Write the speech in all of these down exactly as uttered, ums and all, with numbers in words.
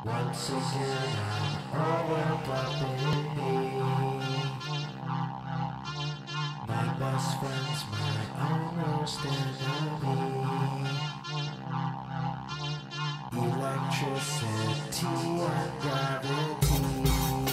Once again, I'm all wrapped up in me. My best friend's my own worst enemy. Electricity and gravity.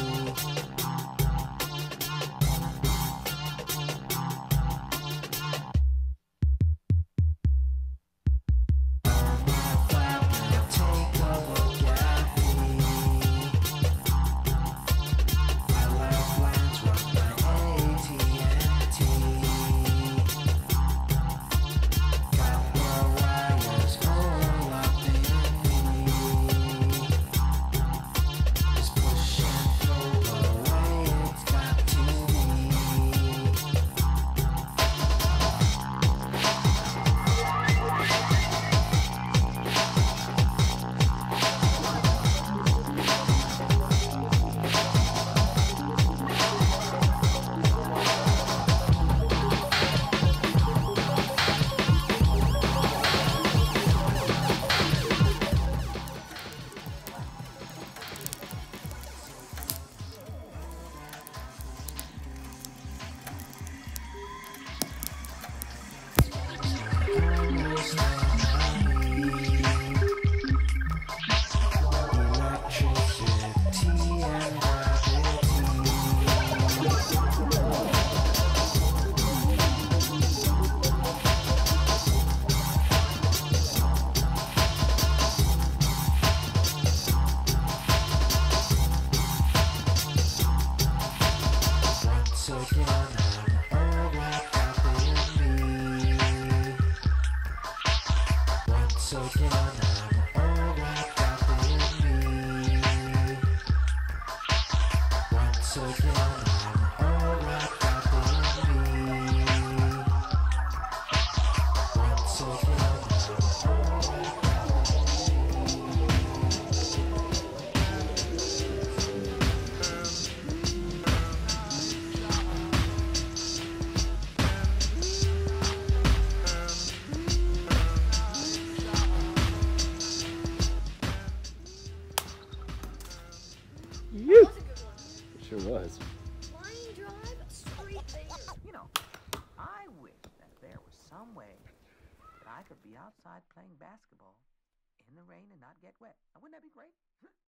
So again, I'm all wrapped up in me. Once again, I'm all wrapped up in me. Once again, I'm all wrapped up in me. It sure was. Line drive straight there. You know, I wish that there was some way that I could be outside playing basketball in the rain and not get wet. Now, wouldn't that be great?